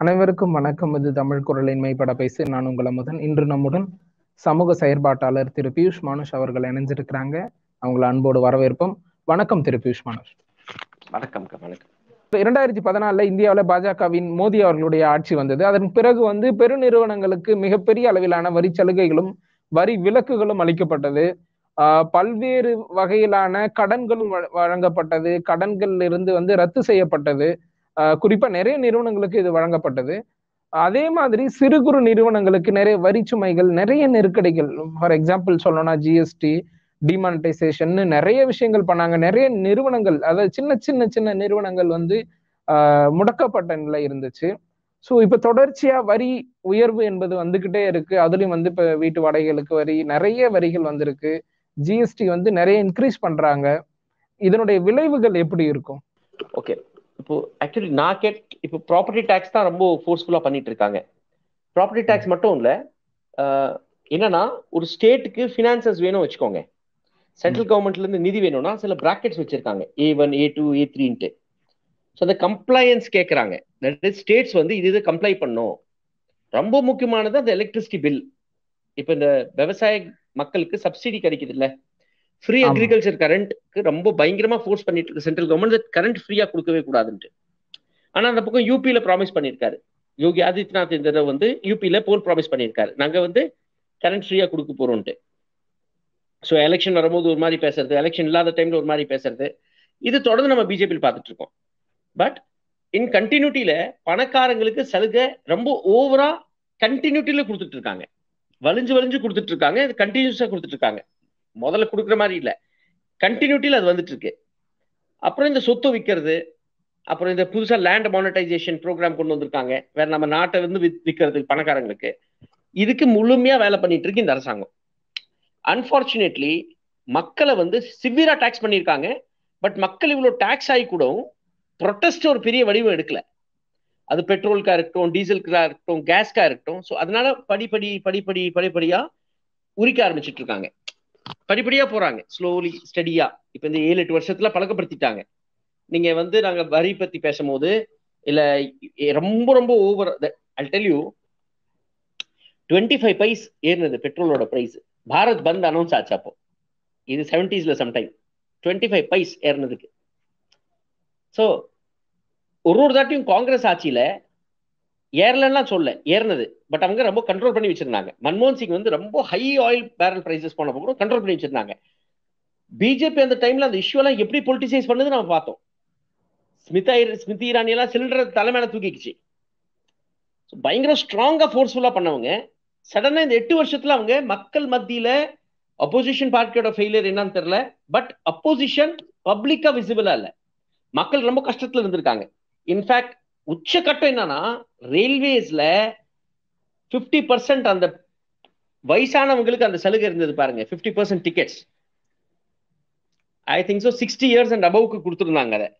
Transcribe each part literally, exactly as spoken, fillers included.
அனைவருக்கும் வணக்கம். இது தமிழ்குரலின் மெய்ப்பட பேசு. நான் உங்கள் அமுதன். இன்று நம்முடன் சமூக செயற்பாட்டாளர் திரு பியூஷ் மனுஷ் அவர்கள் இணைஞ்சிருக்கிறாங்க. அவங்களை அன்போடு வரவேற்போம். வணக்கம் திரு பியூஷ் மனுஷ். வணக்கம் வணக்கம். இரண்டாயிரத்தி பதினாலுல இந்தியாவில பாஜகவின் மோடி அவர்களுடைய ஆட்சி வந்தது. அதன் பிறகு வந்து பெருநிறுவனங்களுக்கு மிகப்பெரிய அளவிலான வரி சலுகைகளும் வரி விலக்குகளும் அளிக்கப்பட்டது. ஆஹ் பல்வேறு வகையிலான கடன்களும் வழங்கப்பட்டது. கடன்கள் இருந்து வந்து ரத்து செய்யப்பட்டது. ஆஹ் குறிப்பா நிறைய நிறுவனங்களுக்கு இது வழங்கப்பட்டது. அதே மாதிரி சிறு குறு நிறுவனங்களுக்கு நிறைய வரி சுமைகள், நிறைய நெருக்கடிகள். ஃபார் எக்ஸாம்பிள் சொல்லணும்னா ஜிஎஸ்டி, டிமானிட்டைசேஷன், நிறைய விஷயங்கள் பண்ணாங்க. நிறைய நிறுவனங்கள், அதாவது சின்ன சின்ன சின்ன நிறுவனங்கள் வந்து ஆஹ் முடக்கப்பட்ட நிலை இருந்துச்சு. ஸோ இப்ப தொடர்ச்சியா வரி உயர்வு என்பது வந்துகிட்டே இருக்கு. அதுலயும் வந்து இப்ப வீட்டு வாடகைகளுக்கு வரி, நிறைய வரிகள் வந்திருக்கு. ஜிஎஸ்டி வந்து நிறைய இன்க்ரீஸ் பண்றாங்க. இதனுடைய விளைவுகள் எப்படி இருக்கும்? ஓகே, இப்போ ஆக்சுவலி நான் கேட் இப்போ ப்ராப்பர்ட்டி டேக்ஸ் தான் ரொம்ப ஃபோர்ஸ்ஃபுல்லா பண்ணிட்டு இருக்காங்க. ப்ராப்பர்ட்டி டேக்ஸ் மட்டும் இல்ல, என்னன்னா ஒரு ஸ்டேட்டுக்கு ஃபினான்சஸ் வேணும் வச்சுக்கோங்க. சென்ட்ரல் கவர்மெண்ட்ல இருந்து நிதி வேணும்னா சில பிராக்கெட்ஸ் வச்சிருக்காங்க, A one A two A த்ரீன்ட்டு. ஸோ அந்த கம்ப்ளையன்ஸ் கேட்குறாங்க. ஸ்டேட்ஸ் வந்து இது இது கம்ப்ளை பண்ணும். ரொம்ப முக்கியமானது அந்த எலக்ட்ரிசிட்டி பில். இப்போ இந்த விவசாய மக்களுக்கு சப்சிடி கிடைக்குது இல்ல, ஃப்ரீ அக்ரிகல்ச்சர் கரண்ட்க்கு ரொம்ப பயங்கரமா ஃபோர்ஸ் பண்ணிட்டு இருக்கு சென்ட்ரல் கவர்மெண்ட். கரண்ட் ஃப்ரீயா கொடுக்கவே கூடாதுன்ட்டு. ஆனா அந்த பக்கம் யூபியில ப்ராமிஸ் பண்ணியிருக்காரு யோகி ஆதித்யநாத். இந்த தடவை வந்து யூபியில போல் ப்ராமிஸ் பண்ணியிருக்காரு, நாங்க வந்து கரண்ட் ஃப்ரீயா கொடுக்க போறோம்ட்டு. ஸோ எலெக்ஷன் வரும்போது ஒரு மாதிரி பேசுறது, எலெக்ஷன் இல்லாத டைம்ல ஒரு மாதிரி பேசுறது, இது தொடர்ந்து நம்ம பிஜேபியில் பார்த்துட்டு இருக்கோம். பட் இன் கண்டினியூட்டியில பணக்காரங்களுக்கு சலுகை ரொம்ப ஓவரா கண்டினியூட்டியில கொடுத்துட்டு இருக்காங்க. வலிஞ்சு வலிஞ்சு கொடுத்துட்டு இருக்காங்க. இது கண்டினியூஸா கொடுத்துட்டு இருக்காங்க. முதல்ல கொடுக்குற மாதிரி இல்லை, கண்டினியூட்டியில் அது வந்துட்டு இருக்கு. அப்புறம் இந்த சொத்து விற்கிறது, அப்புறம் இந்த புதுசா லேண்ட் மானிட்டைசேஷன் ப்ரோக்ராம் கொண்டு வந்திருக்காங்க, வேற நம்ம நாட்டை வந்து விற்கிறதுக்கு பணக்காரங்களுக்கு. இதுக்கு முழுமையா வேலை பண்ணிட்டு இருக்கு இந்த அரசாங்கம். அன்பார்ச்சுனேட்லி மக்களை வந்து சிவியரா டாக்ஸ் பண்ணியிருக்காங்க. பட் மக்கள் இவ்வளவு டாக்ஸ் ஆகி கூட ப்ரொட்டஸ்ட் ஒரு பெரிய வடிவம் எடுக்கல. அது பெட்ரோலுக்கா இருக்கட்டும், டீசலுக்கா இருக்கட்டும், கேஸ்கா இருக்கட்டும். ஸோ அதனால படிப்படி படிப்படி படிப்படியா உரிக்க ஆரம்பிச்சுட்டு இருக்காங்க. படிப்படியா போறாங்க, ஸ்லோலி ஸ்டடியா. இப்ப இந்த ஏழு எட்டு வருஷத்துல பழக்கப்படுத்திட்டாங்க. நீங்க வந்து நாங்க வரி பத்தி பேசும்போது இல்ல ரொம்ப ரொம்ப over, I tell you, twenty five paise ஏறினது பெட்ரோலோட பிரைஸ். பாரத் பந்த் அனௌன்ஸ் ஆச்சு அப்போ, இது செவன்டீஸ்ல சம்டைம் டுவெண்ட்டி ஃபைவ் பைஸ் ஏறினதுக்கு. ஸோ ஒரு ஒரு தாட்டியும் காங்கிரஸ் ஆட்சியில ஏர்லாம் சொல்ல ஏறினது, பட் அவங்க ரொம்ப கண்ட்ரோல் பண்ணி வச்சிருந்தாங்க. மன்மோகன் சிங் வந்து ரொம்ப ஹை ஆயில் பேரல் பிரைசஸ் போனப்போ கூட கண்ட்ரோல் பண்ணி வச்சிருந்தாங்க. பிஜேபி அந்த டைம்ல அந்த இஷ்யூ எல்லாம் எப்படி பொலிட்டிசைஸ் பண்ணது நம்ம பார்த்தோம். ஸ்மிதா ஸ்மிருதி இரானி எல்லாம் சிலிண்டர் தலைமையில தூக்கிக்குச்சு. பயங்கர ஸ்ட்ராங்கா ஃபோர்ஸ்ஃபுல்லா பண்ணவங்க. சடனா இந்த எட்டு வருஷத்துல அவங்க மக்கள் மத்தியில அப்போசிஷன் பார்ட்டியோட ஃபெயிலியர் என்னன்னு தெரியல, பட் அப்போசிஷன் பப்ளிக்கா விசிபிளா இல்ல. மக்கள் ரொம்ப கஷ்டத்துல இருந்திருக்காங்க. இன்ஃபேக்ட் உச்சகட்டம் என்னன்னா, ரயில்வேஸ்ல பிப்டி பர்சன்ட் அந்த வயசானவங்களுக்கு அந்த சலுகை இருந்தது பாருங்க. Fifty percent tickets I think so sixty years and அபவுக்கு கொடுத்துருந்தாங்க. அதை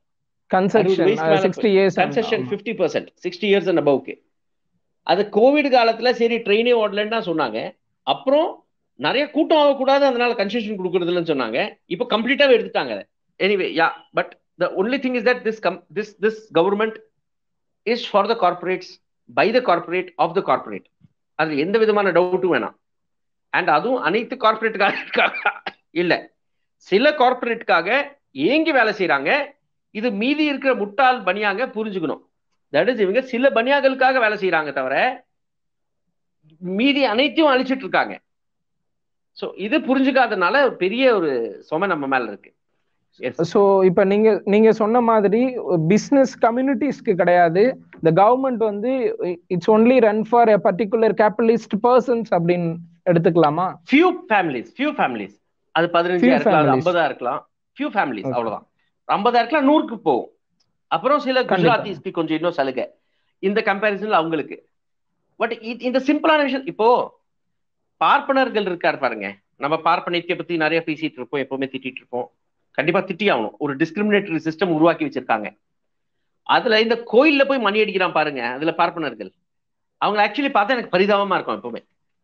concession fifty percent sixty years and அபவுக்கு. அது கோவிட் காலத்துல சரி ட்ரெயினே ஓடலன்னு தான் சொன்னாங்க. அப்புறம் நிறைய கூட்டம் ஆகக்கூடாது, அதனால கன்செஷன் கொடுக்கறதுன்னு சொன்னாங்க. இப்போ கம்ப்ளீட்டாவே எடுத்துட்டாங்க. Anyway yeah, but the only thing is that this this this government is for the corporates, by the corporate, of the corporate. அது எந்த விதமான டவுட்டும் வேணாம். அண்ட் அதுவும் அனைத்து கார்பரேட்டுக்காக இல்ல, சில கார்பரேட்டுக்காக ஏங்கி வேலை செய்யறாங்க. இது மீதி இருக்கிற முட்டாள் பனியாங்க புரிஞ்சுக்கணும். தட் இஸ், இவங்க சில பனியாக்களுக்காக வேலை செய்யறாங்க தவிர மீதி அனைத்தையும் அழிச்சிட்டு இருக்காங்க. சோ இது புரிஞ்சுக்காதனால பெரிய ஒரு சுமை நம்ம மேல இருக்கு. சோ இப்ப நீங்க நீங்க சொன்ன மாதிரி பிசினஸ் கம்யூனிட்டிஸ்க்கு கிடையாது, the government வந்து it's only run for a particular capitalist persons அப்படின்னு எடுத்துக்கலாமா? few families few families அது பதினஞ்சு இருக்கலாம், ஐம்பதா இருக்கலாம், few families அவ்வளவுதான். ஐம்பதா இருக்கலாம், நூறுக்கு போகும். அப்புறம் சில குஜராத்திஸ்க்கு கொஞ்சம் இன்னும் சலுகை இந்த கம்பேரிசன்ல அவங்களுக்கு. பட் இந்த சிம்பிளான விஷயம், இப்போ பார்ப்பனர்கள் இருக்காரு பாருங்க. நம்ம பார்ப்பனியத்தை பத்தி நிறைய பேசிட்டு இருப்போம், எப்பவுமே திட்டிட்டு இருப்போம். கண்டிப்பா திட்டி ஆகணும். ஒரு டிஸ்கிரிமினேட்டரி சிஸ்டம் உருவாக்கி வச்சிருக்காங்க. அதுல இந்த கோயில்ல போய் மணி அடிக்கிறான் பாருங்க, அதுல பார்ப்பனர்கள். அவங்க ஆக்சுவலி பார்த்தா எனக்கு பரிதாபமா இருக்கும். எப்பவுமே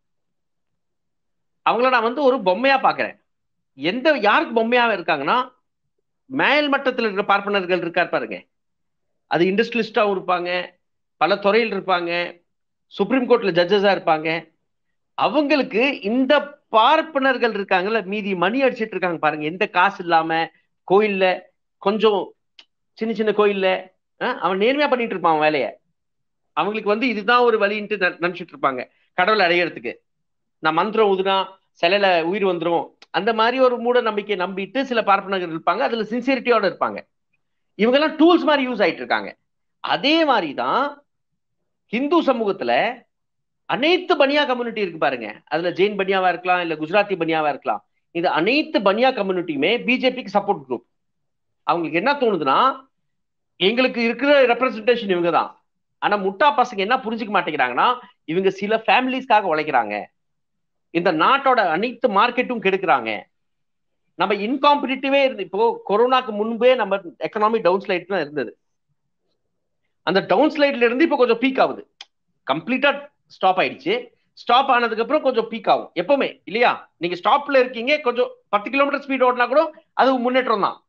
அவங்கள நான் வந்து ஒரு பொம்மையா பாக்குறேன். எந்த யாருக்கு பொம்மையாவே இருக்காங்கன்னா, மேல் மட்டத்தில் இருக்கிற பார்ப்பனர்கள் இருக்கார் பாருங்க. அது இண்டஸ்ட்ரியலிஸ்டாவும் இருப்பாங்க, பல துறையில் இருப்பாங்க, சுப்ரீம் கோர்ட்ல ஜட்ஜஸா இருப்பாங்க. அவங்களுக்கு இந்த பார்ப்பனர்கள் இருக்காங்கல்ல, மீதி மணி அடிச்சிட்டு இருக்காங்க பாருங்க, எந்த காசு இல்லாம கோயில்ல, கொஞ்சம் சின்ன சின்ன கோயில்ல அவன் நேர்மையா பண்ணிட்டு இருப்பான் வேலைய. அவங்களுக்கு வந்து இதுதான் ஒரு வழின்ட்டு நினைச்சிட்டு இருப்பாங்க கடவுளை அடையறதுக்கு. நான் மந்திரம் ஊதுனா சிலையில உயிர் வந்துரும், அந்த மாதிரி ஒரு மூட நம்பிக்கையை நம்பிட்டு சில பார்ப்பனர்கள் இருப்பாங்க. அதுல சின்சியரிட்டியோட இருப்பாங்க. இவங்க எல்லாம் டூல்ஸ் மாதிரி யூஸ் ஆயிட்டு இருக்காங்க. அதே மாதிரிதான் ஹிந்து சமூகத்துல அனைத்து பனியா கம்யூனிட்டி இருக்கு பாருங்க. அதுல ஜெயின் பனியாவா இருக்கலாம், இல்ல குஜராத்தி பனியாவா இருக்கலாம். இது அனைத்து பனியா கம்யூனிட்டியுமே பிஜேபிக்கு சப்போர்ட் குரூப். அவங்களுக்கு என்ன தோணுதுன்னா, எங்களுக்கு இருக்கிற ரெப்ரஸன்டேஷன் இவங்க தான். ஆனா முட்டா பசங்க என்ன புரிஞ்சுக்க மாட்டேங்கிறாங்கன்னா, இவங்க சில ஃபேமிலிஸ்க்காக உழைக்கிறாங்க, இந்த நாட்டோட அனைத்து மார்க்கெட்டும் கெடுக்கிறாங்க. நம்ம இன்காம்படிட்டிவே இருந்து, இப்போ கொரோனாக்கு முன்பே நம்ம எக்கனாமிக் டவுன் ஸ்லைட் தான் இருந்தது. அந்த டவுன் ஸ்லைட்ல இருந்து இப்போ கொஞ்சம் பீக் ஆகுது. கம்ப்ளீட்டா ஸ்டாப் ஆயிடுச்சு. ஸ்டாப் ஆனதுக்கு அப்புறம் கொஞ்சம் பீக் ஆகும் எப்பவுமே, இல்லையா? நீங்க ஸ்டாப்ல இருக்கீங்க, கொஞ்சம் பத்து கிலோமீட்டர் ஸ்பீட் ஓடினா கூட அது முன்னேற்றம் தான்.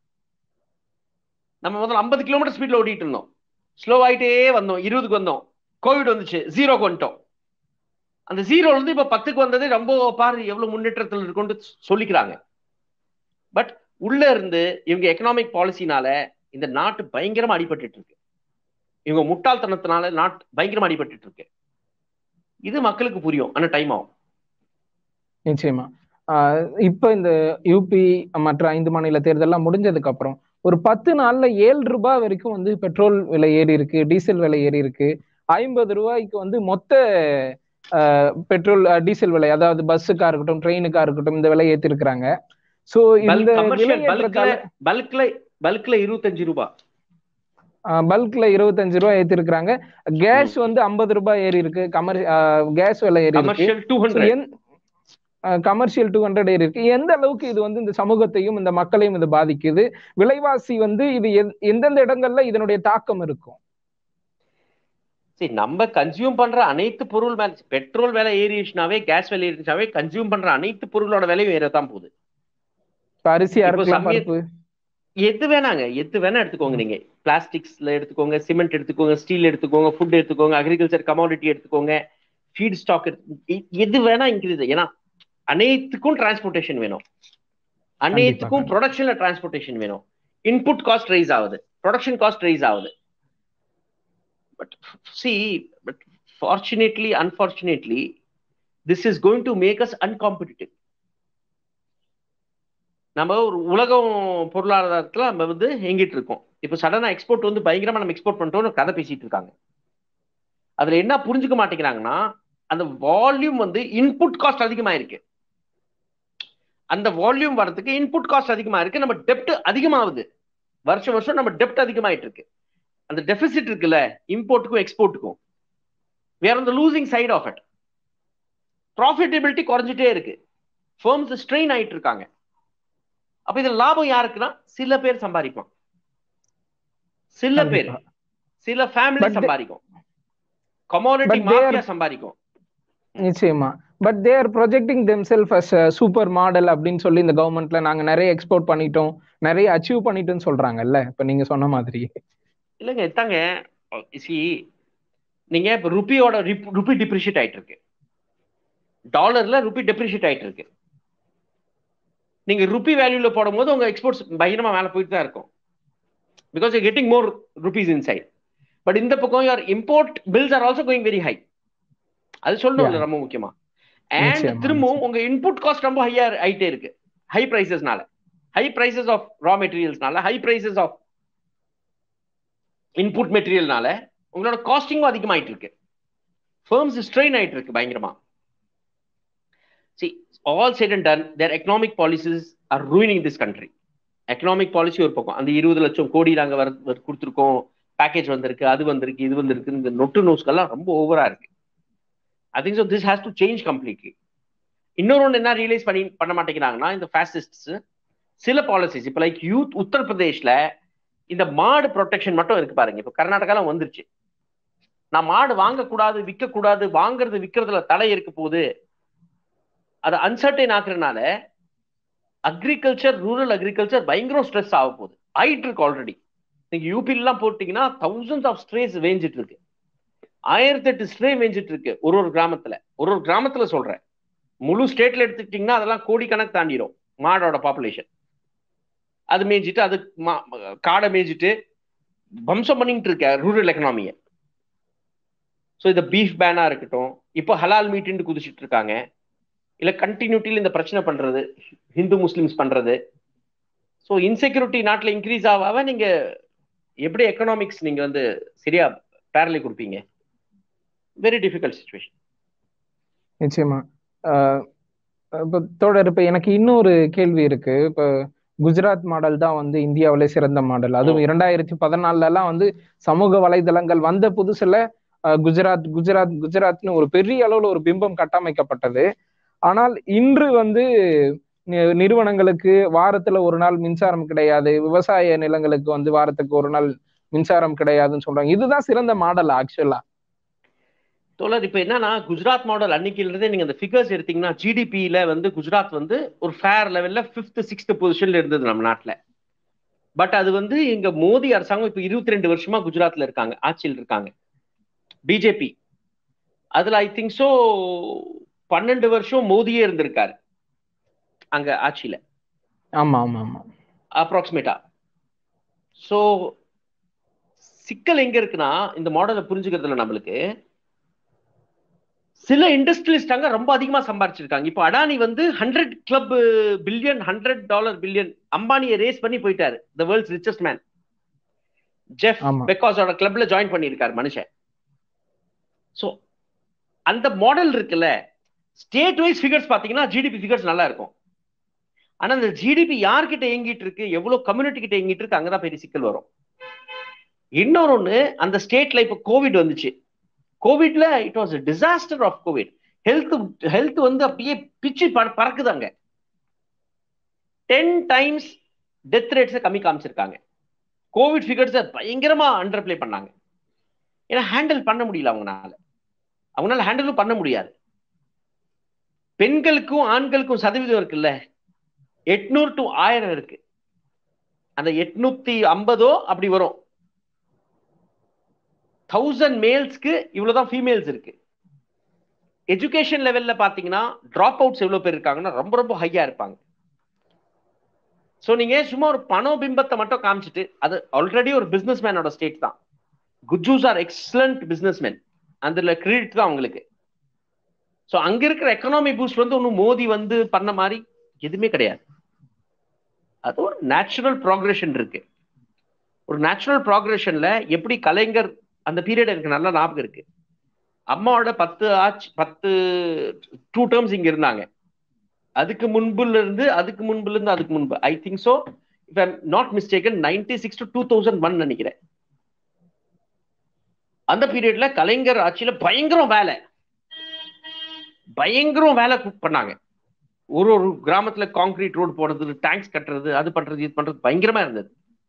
நம்ம முதல்ல ஐம்பது கிலோமீட்டர் ஸ்பீட்ல ஓடிட்டு இருந்தோம், ஸ்லோ ஆயிட்டே வந்தோம், இருபதுக்கு வந்தோம், கோவிட் வந்துச்சு, ஜீரோக்கு வந்துட்டோம். அந்த ஜீரோல இருந்து இப்ப பத்துக்கு வந்தது ரொம்ப பாரு எவ்வளவு முன்னேற்றத்தில் இருக்குன்னு சொல்லிக்கிறாங்க. பட் உள்ள இருந்து இவங்க எக்கனாமிக் பாலிசினால இந்த நாட்டு பயங்கரமா அடிபட்டு இருக்கு. இவங்க முட்டாள்தனத்தினால நாட்டு பயங்கரமா அடிபட்டு இருக்கு. இது மக்களுக்கு புரியும், ஆனா டைம் ஆகும். நிச்சயமா. ஆஹ் இப்ப இந்த யூபி மற்ற ஐந்து மாநில தேர்தல்லாம் முடிஞ்சதுக்கு அப்புறம் ஒரு பத்து நாள்ல ஏழு ரூபாய் வரைக்கும் வந்து பெட்ரோல் விலை ஏறி இருக்கு, டீசல் விலை ஏறி இருக்கு. ஐம்பது ரூபாய்க்கு வந்து மொத்த பெட்ரோல் டீசல் விலை, அதாவது பஸ்ஸுக்கா இருக்கட்டும் ட்ரெயினுக்கா இருக்கட்டும், இந்த விலை ஏத்தி இருக்கிறாங்க. சோ இந்த விலையேற்றத்தால பல்க்ல பல்க்ல இருபத்தஞ்சு ரூபாய் பல்க்ல இருபத்தஞ்சு ரூபாய் ஏத்தி இருக்கிறாங்க. கேஸ் வந்து ஐம்பது ரூபாய் ஏறி இருக்கு, கமர் கேஸ் விலை ஏறி இருக்கு, கமர்ஷியல் டூ ஹண்ட்ரட் ஏறி இருக்கு. எந்த அளவுக்கு இது வந்து இந்த சமூகத்தையும் இந்த மக்களையும் இது பாதிக்குது? விலைவாசி வந்து இது எந்தெந்த இடங்கள்ல இதனுடைய தாக்கம் இருக்கும்? சரி, நம்ம கன்சியூம் பண்ற அனைத்து பொருள் மேல பெட்ரோல் விலை ஏறிச்சுனாவே, கேஸ் விலை ஏறிச்சுனாவே கன்சியூம் பண்ற அனைத்து பொருளோட விலையும் ஏறத்தான் போகுது. அரிசியா இருக்கலாம், பருப்பு, எது வேணாங்க, எது வேணா எடுத்துக்கோங்க. நீங்க பிளாஸ்டிக்ஸ்ல எடுத்துக்கோங்க, சிமெண்ட் எடுத்துக்கோங்க, ஸ்டீல் எடுத்துக்கோங்க, ஃபுட் எடுத்துக்கோங்க, அக்ரிகல்ச்சர் கமாடிட்டி எடுத்துக்கோங்க, ஃபீட் ஸ்டாக், எது வேணா இன்க்ரீஸ். ஏன்னா அனைத்துக்கும் டிரான்ஸ்போர்டேஷன் வேணும், அனைத்துக்கும் ப்ரொடக்ஷன்ல டிரான்ஸ்போர்டேஷன் வேணும். இன்புட் காஸ்ட் ரைஸ் ஆகுது, ப்ரொடக்ஷன் காஸ்ட் ரைஸ் ஆகுது. But see, but fortunately, unfortunately, this is going to make us uncompetitive. நம்ம ஒரு உலகம் பொருளாதாரத்துல நம்ம வந்து எங்கிட்டு இருக்கோம். இப்ப சடனா எக்ஸ்போர்ட் வந்து பயங்கரமா நம்ம எக்ஸ்போர்ட் பண்ணிட்டோம்னு கதை பேசிட்டு இருக்காங்க. அதுல என்ன புரிஞ்சுக்க மாட்டேங்கிறாங்கன்னா, அந்த வால்யூம் வந்து இன்புட் காஸ்ட் அதிகமா இருக்கு. அந்த வால்யூம் வரதுக்கு இன்புட் காஸ்ட் அதிகமா இருக்கு, நம்ம டெப்ட் அதிகமாகுது. வருஷம் வருஷம் நம்ம டெப்ட் அதிகமாயிட்டு இருக்கு. அந்த டெபிசிட் இருக்குல்ல, இம்போர்ட்டுக்கும் எக்ஸ்போர்ட்டுக்கும், we are on the losing side of it. Profitability குறைஞ்சிட்டே இருக்கு, ஃபர்ம்ஸ் ஸ்ட்ரெயின் ஆயிட்டு இருக்காங்க. அப்ப இது லாபம் யாருக்குன்னா, சில பேர் சம்பாதிக்கும், சில பேர், சில ஃபேமிலி சம்பாதிக்கும், கமோடிட்டி மாஃபியா சம்பாதிக்கும். நிச்சயமா. But they are projecting themselves as super model அப்படின்னு சொல்லி இந்த கவர்மெண்ட்ல நாங்க நிறைய எக்ஸ்போர்ட் பண்ணிட்டோம், நிறைய அச்சீவ் பண்ணிட்டோம்னு சொல்றாங்கல்ல. இப்ப நீங்க சொன்ன மாதிரி இல்லைங்க எத்தாங்க, நீங்க இப்ப ருபியோட ருபி டிப்ரிஷியேட் ஆயிட்டு இருக்கு, டாலர்ல ருபி டெப்ரிஷியேட் ஆயிட்டு இருக்கு. நீங்க ருபி வேல்யூல போடும் போது உங்க எக்ஸ்போர்ட்ஸ் பயங்கரமா மேல போயிட்டு தான் இருக்கும், because you getting more rupees inside. But இந்த பக்கம் your import bills are also going very high. அது சொல்லணும் ரொம்ப முக்கியமா. அண்ட் திரும்பவும் உங்க இன்புட் காஸ்ட் ரொம்ப ஹையா ஆயிட்டே இருக்கு, ஹை பிரைசஸ்னால, ஹை பிரைசஸ் ஆஃப் ரா மெட்டீரியல்ஸ்னால, ஹை பிரைசஸ் ஆஃப் இன்புட் மெட்டீரியல்னால உங்களோட காஸ்டிங்கும் அதிகமாயிட்டு இருக்கு, ஃபர்ம்ஸ் ஸ்ட்ரெயின் ஆயிட்டு இருக்கு பயங்கரமா. See, all said and done, their economic policies are ruining this country. Economic policy ஒரு பக்கம், அந்த இருபது லட்சம் கோடி நாங்க வர கொடுத்துருக்கோம், பேக்கேஜ் வந்திருக்கு, அது வந்திருக்கு, இது வந்திருக்கு, இந்த நொட்டு நோஸ்கெல்லாம் ரொம்ப ஓவரா இருக்கு. I think so this has to change completely. இன்னொரு ஒன்று என்ன ரியலைஸ் பண்ணி பண்ண மாட்டேங்கிறாங்கன்னா, இந்த ஃபேசிஸ்ட்ஸ் சில பாலிசிஸ், இப்போ லைக் யூத் உத்தரப்பிரதேஷ்ல இந்த மாடு ப்ரொடெக்ஷன் மட்டும் இருக்கு பாருங்க. இப்போ கர்நாடகால வந்துருச்சு, நான் மாடு வாங்கக்கூடாது, விற்கக்கூடாது, வாங்குறது விற்கிறதுல தடை இருக்க போகுது, அதை அன்சர்டைன் ஆக்குறதுனால அக்ரிகல்ச்சர், ரூரல் அக்ரிகல்ச்சர் பயங்கரம் ஸ்ட்ரெஸ் ஆக போகுது, ஆயிட்டு இருக்கு ஆல்ரெடி. நீங்க யூபி எல்லாம் போட்டீங்கன்னா தௌசண்ட்ஸ் ஆஃப் ஸ்ட்ரேஸ் வேஞ்சிட்டு இருக்கு. ஆயிரத்தி எட்டு ஸ்ட்ரே மேய்ஞ்சிட்டு இருக்கு ஒரு ஒரு கிராமத்துல. ஒரு ஒரு கிராமத்துல சொல்றேன், முழு ஸ்டேட்ல எடுத்துக்கிட்டீங்கன்னா அதெல்லாம் கோடிக்கணக்கு தாண்டிடும் மாடோட பாப்புலேஷன். அது மேய்ஞ்சிட்டு அது காடை மேய்ஞ்சிட்டு வம்சம் பண்ணிட்டு இருக்க ரூரல் எக்கனாமியை. ஸோ இந்த பீஃப் பேனா இருக்கட்டும், இப்போ ஹலால் மீட்டுன்னு குதிச்சுட்டு இருக்காங்க. இல்லை கண்டினியூட்டியில் இந்த பிரச்சனை பண்றது, ஹிந்து முஸ்லிம்ஸ் பண்றது. ஸோ இன்செக்யூரிட்டி நாட்டில் இன்க்ரீஸ் ஆகாம நீங்க எப்படி எக்கனாமிக்ஸ் நீங்க வந்து சரியா பேரலி கொடுப்பீங்க? Very difficult situation. நிச்சயமா. இப்போ தோழர், இப்போ எனக்கு இன்னொரு கேள்வி இருக்கு. இப்போ குஜராத் மாடல் தான் வந்து இந்தியாவிலே சிறந்த மாடல். அதுவும் இரண்டாயிரத்தி பதினாலுல எல்லாம் வந்து சமூக வலைதளங்கள் வந்த புதுசுல குஜராத் குஜராத் குஜராத்னு ஒரு பெரிய அளவுல ஒரு பிம்பம் கட்டமைக்கப்பட்டது. ஆனால் இன்று வந்து நிறுவனங்களுக்கு வாரத்துல ஒரு நாள் மின்சாரம் கிடையாது, விவசாய நிலங்களுக்கு வந்து வாரத்துக்கு ஒரு நாள் மின்சாரம் கிடையாதுன்னு சொல்றாங்க. இதுதான் சிறந்த மாடல் ஆக்சுவலா. தோழர், இப்ப என்னன்னா குஜராத் மாடல் அன்னைக்குல இருந்தே நீங்க அந்த ஃபிகர்ஸ் எடுத்தீங்கன்னா ஜிடிபியில வந்து குஜராத் வந்து ஒரு ஃபேர் லெவல்ல பிப்த் சிக்ஸ்த் பொசிஷன்ல இருந்தது நம்ம நாட்டுல. பட் அது வந்து இங்க மோடி அரசாங்கம் இப்ப இருபத்தி ரெண்டு வருஷமா குஜராத்ல இருக்காங்க, ஆட்சியில் இருக்காங்க பிஜேபி. அதுல ஐ திங்க் சோ பன்னெண்டு வருஷம் மோடியே இருந்திருக்காரு அங்க ஆட்சியில. ஆமா ஆமா ஆமா அப்ராக்சிமேட்டா. சோ சிக்கல் எங்க இருக்குன்னா இந்த மாடலை புரிஞ்சுக்கிறதுல நம்மளுக்கு சில இண்டஸ்ட்ரியலிஸ்ட் அங்க ரொம்ப அதிகமா சம்பாரிச்சிருக்காங்க. இப்போ அடானி வந்து hundred club billion hundred dollar billion அம்பானியை ரேஸ் பண்ணி போயிட்டாரு. The world's richest man Jeff பெக்கோஸோட கிளப்ல ஜாயின் பண்ணியிருக்காரு மனுஷன். ஸோ அந்த மாடல் இருக்குல்ல, ஸ்டேட் வைஸ் ஃபிகர்ஸ் பார்த்தீங்கன்னா ஜிடிபி ஃபிகர்ஸ் நல்லா இருக்கும். ஆனா அந்த ஜிடிபி யார்கிட்ட இயங்கிட்டு இருக்கு, எவ்வளவு கம்யூனிட்டி கிட்ட இயங்கிட்டு இருக்கு, அங்கதான் பெரிய சிக்கல் வரும். இன்னொரு ஒண்ணு, அந்த ஸ்டேட்ல இப்ப கோவிட் வந்துச்சு. கோவிட்ல it was disaster of covid. Health health வந்து அப்படியே பிச்சு பறக்குதாங்க. டென் டைம்ஸ் டெத் ரேட்ஸை கம்மி காமிச்சிருக்காங்க. கோவிட் ஃபிகர்ஸை பயங்கரமா அண்டர் பிளே பண்ணாங்க. ஏன்னா ஹேண்டில் பண்ண முடியல அவங்களால அவங்களால ஹேண்டிலும் பண்ண முடியாது. பெண்களுக்கும் ஆண்களுக்கும் சதவீதம் இருக்குல்ல, எட்நூறு டு ஆயிரம் இருக்கு. அந்த எட்நூத்தி ஐம்பதோ அப்படி வரும். தௌசண்ட் மேல்ஸ்க்கு இவ்வளவுதான் ஃபீமேல்ஸ் இருக்கு. எஜுகேஷன் லெவல்ல பாத்தீங்கன்னா டிராப் அவுட்ஸ் எவ்வளவு பேர் இருக்காங்கன்னா ரொம்ப ரொம்ப ஹையா இருப்பாங்க. சோ நீங்க சும்மா ஒரு பண பிம்பத்தை மட்டும் காமிச்சிட்டு, அது ஆல்ரெடி ஒரு பிசினஸ் மேனோட ஸ்டேட் தான். Gujjus are excellent business man, அதுல கிரெடிட் தான் அவங்களுக்கு. சோ அங்க இருக்கிற எக்கனாமி பூஸ்ட் வந்து ஒன்னும் மோடி வந்து பண்ண மாதிரி எதுவுமே கிடையாது. அது ஒரு நேச்சுரல் ப்ராக்ரெஷன் இருக்கு. ஒரு நேச்சுரல் ப்ராக்ரெஷன்ல எப்படி கலைஞர் அந்த பீரியட் எனக்கு நல்லா ஞாபகம் இருக்கு. அம்மாவோட பத்து ஆட்சி பத்து டூ டேர்ம்ஸ் இங்க இருந்தாங்க. அதுக்கு முன்புல இருந்து அதுக்கு முன்புல இருந்து அதுக்கு முன்பு I think so if I am not mistaken ninety six to two thousand one நினைக்கிறேன். அந்த பீரியட்ல கலைஞர் ஆட்சியில பயங்கரம் வேலை பயங்கரம் வேலை பண்ணாங்க. ஒரு ஒரு கிராமத்துல கான்கிரீட் ரோடு போடுறது, டேங்க்ஸ் கட்டுறது, அது பண்றது இது பண்றது பயங்கரமா இருந்தது.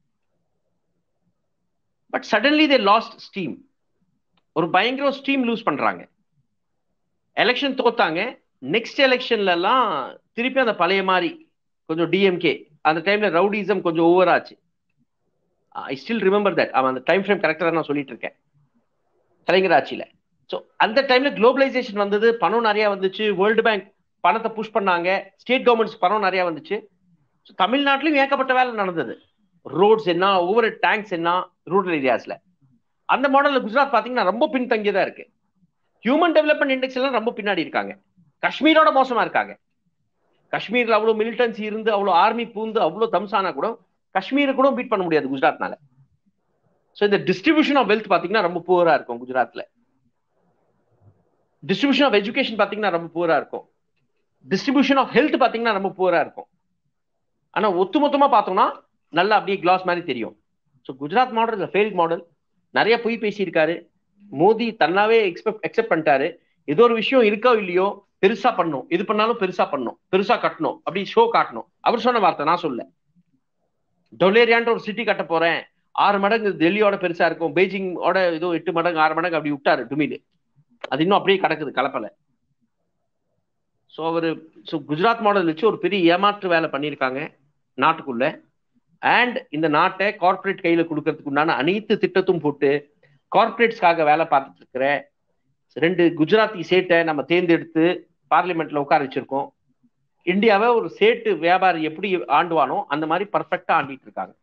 But suddenly they lost steam. ஒரு பயங்கர ஸ்டீம் லூஸ் பண்றாங்க. எலெக்ஷன் தோத்தாங்க. நெக்ஸ்ட் எலெக்ஷன்ல எல்லாம் திருப்பி அந்த பழைய மாதிரி கொஞ்சம் டிஎம்கே அந்த டைம்ல ரவுடிசம் கொஞ்சம் ஓவர் ஆச்சு. I still remember that. அவன் அந்த டைம் ஃப்ரேம் கரெக்டா நான் சொல்லிட்டு இருக்கேன் கலைஞர் ஆட்சியில. ஸோ அந்த டைம்ல குளோபலைசேஷன் வந்தது, பணம் நிறைய வந்துச்சு, வேர்ல்டு பேங்க் பணத்தை புஷ் பண்ணாங்க, ஸ்டேட் கவர்மெண்ட்ஸ் பணம் நிறைய வந்துச்சு. தமிழ்நாட்டிலும் ஏகப்பட்ட வேலை நடந்தது. ரோட்ஸ் என்ன, ஒவ்வொரு டேங்க்ஸ் என்ன, ரூரல் ஏரியாஸ்ல. அந்த மாடல்ல குஜராத் பாத்தீங்கன்னா ரொம்ப பின்தங்கியதா இருக்கு. ஹியூமன் டெவலப்மெண்ட் இண்டெக்ஸ் எல்லாம் ரொம்ப பின்னாடி இருக்காங்க. காஷ்மீரோட மோசமா இருக்காங்க. காஷ்மீர்ல அவ்வளவு மிலிட்டன்சி இருந்து, அவ்வளவு ஆர்மி பூந்து, அவ்வளவு தம்சானா கூட காஷ்மீரை கூட பீட் பண்ண முடியாது குஜராத்னால. ஸோ இந்த டிஸ்ட்ரிபியூஷன் ஆஃப் வெல்த் பாத்தீங்கன்னா ரொம்ப புவரா இருக்கும் குஜராத்ல. டிஸ்ட்ரிபியூஷன் ஆஃப் எஜுகேஷன் பாத்தீங்கன்னா ரொம்ப புவரா இருக்கும். டிஸ்ட்ரிபியூஷன் ஆஃப் ஹெல்த் பாத்தீங்கன்னா ரொம்ப புவரா இருக்கும். ஆனா ஒட்டுமொத்தமா பார்த்தோம்னா நல்லா அப்படியே கிளாஸ் மாதிரி தெரியும். So Gujarat model failed model. நிறைய பொய் பேசியிருக்காரு மோடி, தன்னாவே எக்ஸ்பெக்ட் எக்ஸெப்ட் பண்ணிட்டாரு. ஏதோ ஒரு விஷயம் இருக்கோ இல்லையோ பெருசா பண்ணும், இது பண்ணாலும் பெருசா பண்ணணும், பெருசா கட்டணும், அப்படி ஷோ காட்டணும். அவர் சொன்ன வார்த்தை, நான் சொல்ல. டொலேரியான்ற ஒரு சிட்டி கட்ட போறேன், ஆறு மடங்கு டெல்லியோட பெருசா இருக்கும், பெய்ஜிங்கோட ஏதோ எட்டு மடங்கு ஆறு மடங்கு அப்படி விட்டாரு டுமிடு. அது இன்னும் அப்படியே கிடக்குது கலப்பல. ஸோ அவரு ஸோ குஜராத் மாடல் வச்சு ஒரு பெரிய ஏமாற்று வேலை பண்ணியிருக்காங்க நாட்டுக்குள்ள. அண்ட் இந்த நாட்டை கார்பரேட் கையில கொடுக்கறதுக்கு உண்டான அனைத்து திட்டத்தும் போட்டு கார்பரேட்ஸ்க்காக வேலை பார்த்துட்டு இருக்கிற ரெண்டு குஜராத்தி சேட்டை நம்ம தேர்ந்தெடுத்து பார்லிமெண்ட்ல உட்கார வச்சிருக்கோம். இந்தியாவை ஒரு சேட்டு வியாபாரி எப்படி ஆண்டுவானோ அந்த மாதிரி பர்ஃபெக்டா ஆண்டிட்டு இருக்காங்க.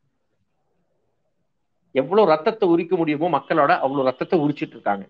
எவ்வளவு ரத்தத்தை உரிக்க முடியுமோ மக்களோட அவ்வளவு ரத்தத்தை உரிச்சிட்டு இருக்காங்க.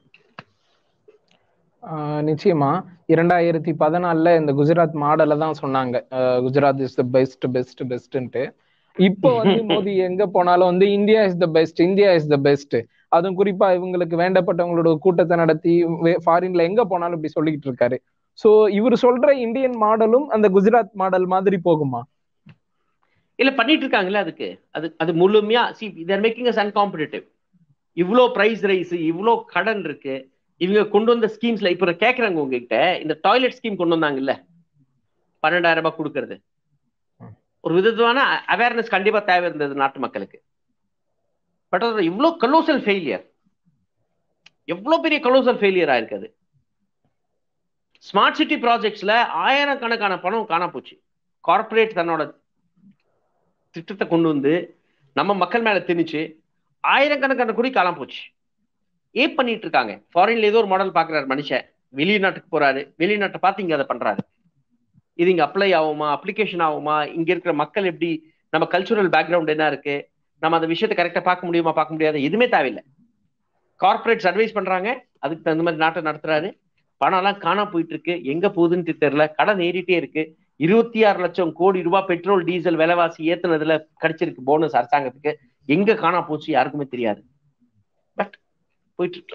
நிச்சயமா இரண்டாயிரத்தி பதினாலுல இந்த குஜராத் மாடலை தான் சொன்னாங்க, Gujarat is the best best பெஸ்ட்ன்ட்டு. இப்போ வந்து மோடி எங்க போனாலும் வந்து India is the best, India is the best. அதுவும் குறிப்பா இவங்களுக்கு வேண்டப்பட்டவங்களோட கூட்டத்தை நடத்தி ஃபாரின்ல எங்க போனாலும் இப்படி சொல்லிக்கிட்டு இருக்காரு. சோ இவர் சொல்ற இந்தியன் மாடலும் அந்த குஜராத் மாடல் மாதிரி போகுமா? இல்ல பண்ணிட்டு இருக்காங்கல்ல. அதுக்கு அது அது முழுமையா see they're making us uncompetitive. இவ்வளோ பிரைஸ் ரைஸ், இவ்வளோ கடன் இருக்கு. இவங்க கொண்டு வந்த ஸ்கீம்ஸ்ல இப்ப கேட்கறாங்க உங்ககிட்ட, இந்த டாய்லெட் ஸ்கீம் கொண்டு வந்தாங்கல்ல, பன்னெண்டாயிரம் ரூபாய் கொடுக்கறது. ஒரு விதமான அவேர்னஸ் கண்டிப்பா தேவை இருந்தது நாட்டு மக்களுக்கு. பட் அது இவ்வளோ கலோசல் ஃபெயிலியர், எவ்வளவு பெரிய கலோசல் ஃபெயிலியர் ஆயிருக்காது. ஸ்மார்ட் சிட்டி ப்ராஜெக்ட்ஸ்ல ஆயிரக்கணக்கான பணம் காணா போச்சு. கார்பரேட் தன்னோட திட்டத்தை கொண்டு வந்து நம்ம மக்கள் மேல திணிச்சு ஆயிரக்கணக்கான கோடி காணாம போச்சு. ஏன் பண்ணிட்டு இருக்காங்க? ஃபாரின்ல ஏதோ ஒரு மாடல் பாக்குறாரு மனுஷன், வெளிநாட்டுக்கு போறாரு, வெளிநாட்டை பார்த்து இங்க அதை பண்றாரு. இது இங்க அப்ளை ஆகுமா, அப்ளிகேஷன் ஆகுமா, இங்க இருக்கிற மக்கள் எப்படி, நம்ம கல்ச்சுரல் பேக்ரவுண்ட் என்ன இருக்கு, நம்ம அந்த விஷயத்தை கரெக்டா பார்க்க முடியுமா பார்க்க முடியாது, எதுவுமே தேவையில்லை. கார்பரேட்ஸ் அட்வைஸ் பண்றாங்க, அதுக்கு தகுந்த மாதிரி நாட்டை நடத்துறாரு. பணம் எல்லாம் காணா போயிட்டு இருக்கு, எங்க போகுதுன்னு தெரியல, கடன் ஏறிட்டே இருக்கு. இருபத்தி ஆறு லட்சம் கோடி ரூபாய் பெட்ரோல் டீசல் விலைவாசி ஏத்துனதுல கிடைச்சிருக்கு போனஸ் அரசாங்கத்துக்கு. எங்க காணா போச்சு யாருக்குமே தெரியாது. பட் போயிட்டு இருக்கு.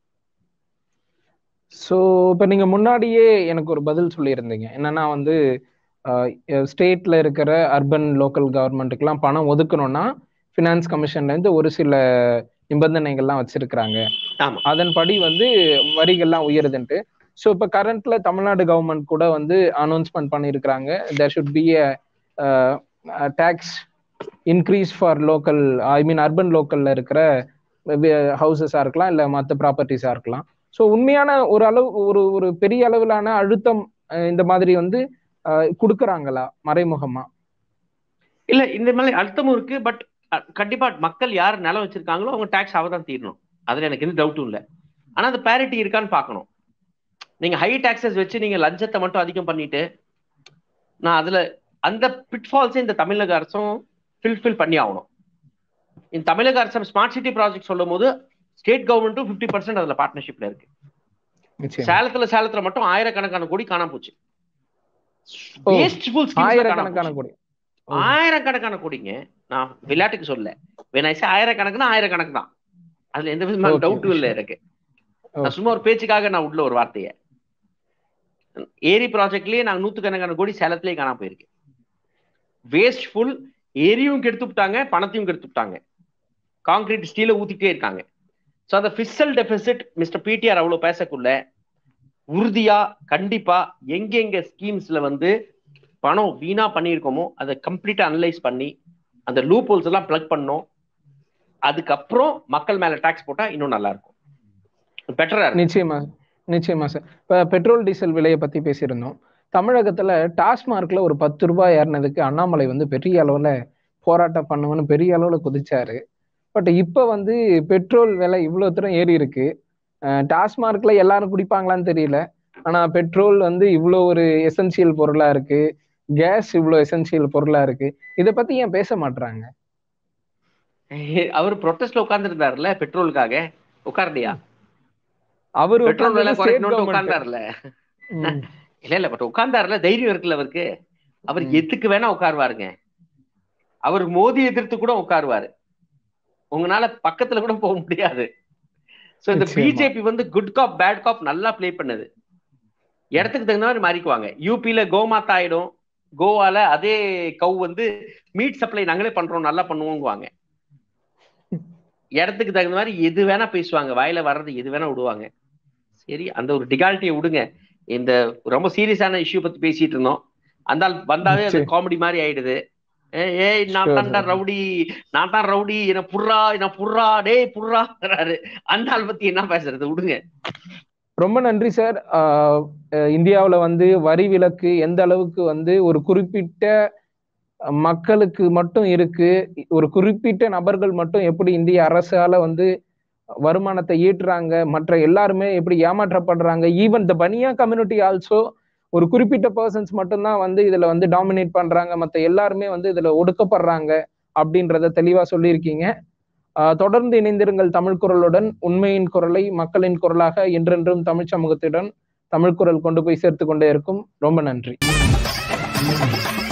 ஸோ இப்போ நீங்க முன்னாடியே எனக்கு ஒரு பதில் சொல்லியிருந்தீங்க, என்னன்னா வந்து ஸ்டேட்ல இருக்கிற அர்பன் லோக்கல் கவர்மெண்ட்டுக்கெல்லாம் பணம் ஒதுக்கணும்னா ஃபினான்ஸ் கமிஷன்ல இருந்து ஒரு சில நிபந்தனைகள்லாம் வச்சிருக்கிறாங்க, அதன்படி வந்து வரிகள்லாம் உயருதுன்ட்டு. ஸோ இப்போ கரண்ட்ல தமிழ்நாடு கவர்மெண்ட் கூட வந்து அனௌன்ஸ்மெண்ட் பண்ணியிருக்கிறாங்க, there should be a tax increase for local, I mean urban லோக்கல்ல இருக்கிற ஹவுசஸா இருக்கலாம் இல்ல மற்ற ப்ராப்பர்ட்டிஸா இருக்கலாம். ஸோ உண்மையான ஒரு அளவு ஒரு ஒரு பெரிய அளவிலான அழுத்தம் இந்த மாதிரி வந்து கொடுக்குறாங்களா மறைமுகமா? இல்ல, இந்த மாதிரி அழுத்தமும் இருக்கு. பட் கண்டிப்பா மக்கள் யார் நிலம் வச்சிருக்காங்களோ அவங்க டாக்ஸ் அவதான் தீரணும், அதுல எனக்கு எந்த டவுட்டும் இல்லை. ஆனா அந்த பேரிட்டி இருக்கான்னு பார்க்கணும். நீங்க ஹை டாக்ஸஸ் வச்சு நீங்க லஞ்சத்தை மட்டும் அதிகம் பண்ணிட்டு, நான் அதுல அந்த பிட்ஃபால்ஸை இந்த தமிழக அரசும் ஃபில்ஃபில் பண்ணி ஆகணும். இந்த தமிழக அரசு ஸ்மார்ட் சிட்டி ப்ராஜெக்ட் சொல்லும் போது ஸ்டேட் கவர்மெண்ட்டும் பிப்டி பர்சன்ட் அதுல பார்ட்னர்ஷிப்ல இருக்கு. சேலத்துல சேலத்துல மட்டும் ஆயிரக்கணக்கான கோடி காணாம போச்சு. ஆயிரக்கணக்கான கோடி ஆயிரக்கணக்கான கோடிங்க. நான் விளையாட்டுக்கு சொல்ல, ஆயிரக்கணக்குன்னா ஆயிரக்கணக்கு தான், அதுல எந்த விதமான டவுட்டும் இல்லை எனக்கு. நான் சும்மா ஒரு பேச்சுக்காக நான் உள்ள ஒரு வார்த்தைய, ஏரி ப்ராஜெக்ட்லயே நாங்க நூத்துக்கணக்கான கோடி சேலத்திலேயே காணாம போயிருக்கு. வேஸ்ட்ஃபுல், ஏரியும் கெடுத்துட்டாங்க, பணத்தையும் கெடுத்துட்டாங்க, கான்கிரீட் ஸ்டீல ஊத்திட்டே இருக்காங்க. ஸோ அந்த ஃபிஸ்கல் டெபிசிட் மிஸ்டர் பிடிஆர் அவ்வளவு பேசக்குள்ள உறுதியா கண்டிப்பா எங்கெங்க ஸ்கீம்ஸ்ல வந்து பணம் வீணா பண்ணியிருக்கோமோ அதை கம்ப்ளீட்டா அனலைஸ் பண்ணி அந்த லூப் ஹோல்ஸ் எல்லாம் பிளக் பண்ணோம். அதுக்கப்புறம் மக்கள் மேல டாக்ஸ் போட்டா இன்னும் நல்லா இருக்கும், பெட்டரா இருக்கும். நிச்சயமா நிச்சயமா சார். இப்ப பெட்ரோல் டீசல் விலையை பத்தி பேசியிருந்தோம். தமிழகத்துல டாஸ்மார்க்ல ஒரு பத்து ரூபாய் ஏறினதுக்கு அண்ணாமலை வந்து பெரிய அளவுல போராட்டம் பண்ணுவேன்னு பெரிய அளவுல குதிச்சாரு. பட் இப்ப வந்து பெட்ரோல் விலை இவ்வளவு தூரம் ஏறி இருக்கு. டாஸ்மார்க்ல எல்லாரும் குடிப்பாங்களான்னு தெரியல, ஆனா பெட்ரோல் வந்து இவ்வளவு ஒரு எசென்சியல் பொருளா இருக்கு, கேஸ் இவ்வளவு எசென்சியல் பொருளா இருக்கு. இத பத்தி ஏன் பேச மாட்டாங்க? அவர் ப்ரொட்டஸ்ட்ல உட்கார்ந்து இருந்தாருல, பெட்ரோலுக்காக உட்கார்லையா? அவரு பெட்ரோல் விலை குறைக்கணும்னு உட்கார்ந்தாருல. இல்ல இல்ல பட் உட்கார்ந்தாருல, தைரியம் இருக்குல்ல அவருக்கு. அவர் எதுக்கு வேணா உட்காருவாருங்க. அவர் மோதி எதிர்த்து கூட உட்காருவாரு, உங்களால பக்கத்துல கூட போக முடியாது. சோ இந்த பிஜேபி வந்து குட் காப் பேட் காப் நல்லா பிளே பண்ணுது. இடத்துக்கு தகுந்த மாதிரி மாறிக்குவாங்க. யூபியில கோமாத்தா ஆயிடும், கோவால அதே கவு வந்து மீட் சப்ளை நாங்களே பண்றோம் நல்லா பண்ணுவோங்குவாங்க. இடத்துக்கு தகுந்த மாதிரி எது வேணா பேசுவாங்க, வாயில வர்றது எது வேணா விடுவாங்க. சரி, அந்த ஒரு டிகால்ட்டியை விடுங்க. இந்த ரொம்ப சீரியஸான இஷ்யூ பத்தி பேசிட்டு இருந்தோம். அந்த வந்தாவே அது காமெடி மாதிரி ஆயிடுது. ஏய் நான் தான்டா ரவுடி, நான் தான் ரவுடி, என்ன புர்ரா என்ன புர்ரா டேய் புர்ராங்கிறாரு. அந்த ஆள் பத்தி என்ன பேசுறது, விடுங்க. ரொம்ப நன்றி சார். இந்தியாவுல வந்து வரி விலக்கு எந்த அளவுக்கு வந்து ஒரு குறிப்பிட்ட மக்களுக்கு மட்டும் இருக்கு, ஒரு குறிப்பிட்ட நபர்கள் மட்டும் எப்படி இந்திய அரசால வந்து வருமானத்தை ஈட்டுறாங்க, மற்ற எல்லாருமே எப்படி ஏமாற்றப்படுறாங்க. Even the Bania community also ஒரு குறிப்பிட்ட பர்சன்ஸ் மட்டும்தான் வந்து இதுல வந்து டாமினேட் பண்றாங்க, மற்ற எல்லாருமே வந்து இதுல ஒடுக்கப்படுறாங்க அப்படின்றத தெளிவா சொல்லியிருக்கீங்க. ஆஹ் தொடர்ந்து இணைந்திருங்கள் தமிழ் குரலுடன். உண்மையின் குரலை மக்களின் குரலாக என்றென்றும் தமிழ் சமூகத்துடன் தமிழ் குரல் கொண்டு போய் சேர்த்து கொண்டே இருக்கும். ரொம்ப நன்றி.